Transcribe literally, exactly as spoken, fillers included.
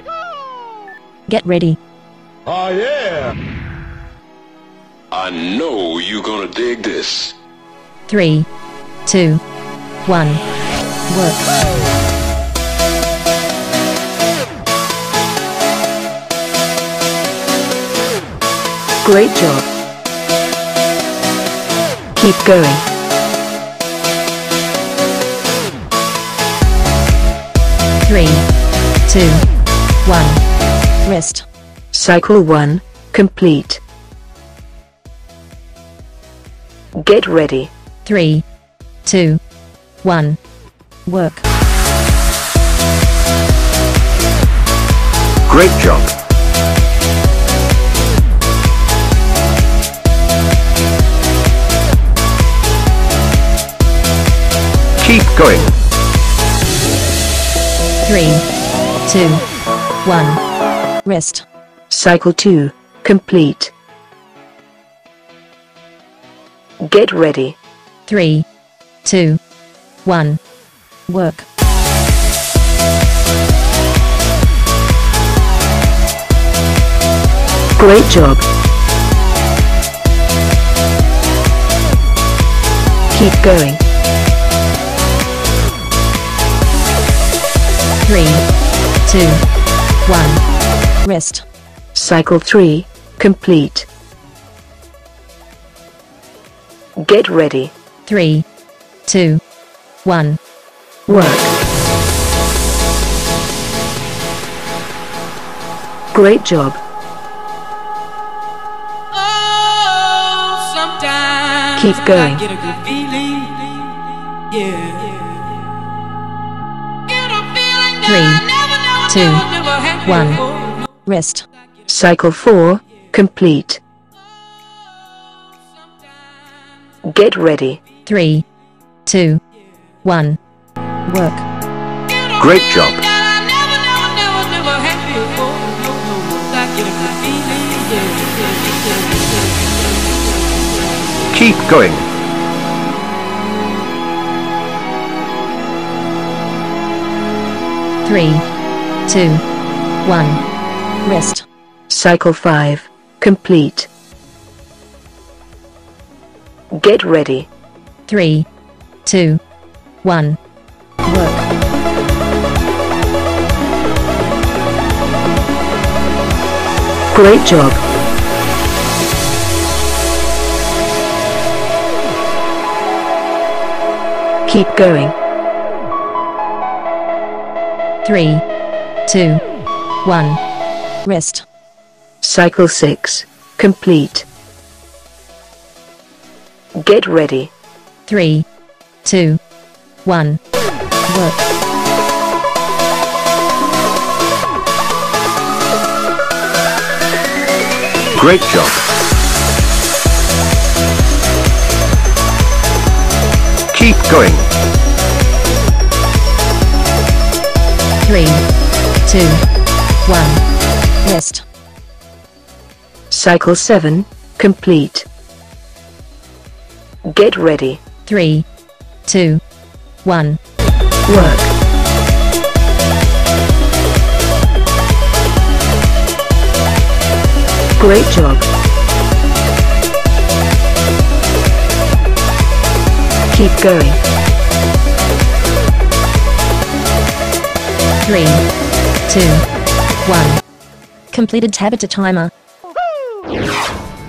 Get ready. Oh yeah! I know you're gonna dig this. Three, two, one, work. Great job. Keep going. Three, two, one, rest. Cycle one, complete. Get ready. Three, two, one, work. Great job. Keep going. Three, two, one, rest. Cycle two, complete. Get ready. Three, two, one, work. Great job. Keep going. Three, two, one, rest. Cycle three, complete. Get ready. Three, two, one, work. Great job. Oh, sometimes Keep going. I get a good feeling. Yeah. Get a feeling that Three, I never, never, two, never, never had one, before. rest. Cycle four, complete. Get ready. Three, two, one, work. Great job. Keep going. Three, two, one, rest. Cycle five, complete. Get ready. Three, two, one, work. Great job. Keep going. Three, two, one, rest. Cycle six, complete. Get ready. Three, two, one, work. Great job. Keep going. Three, two, one, rest. Cycle seven, complete. Get ready. Three, two, one, work. Great job. Keep going. Three, two, one. Completed Tabata timer.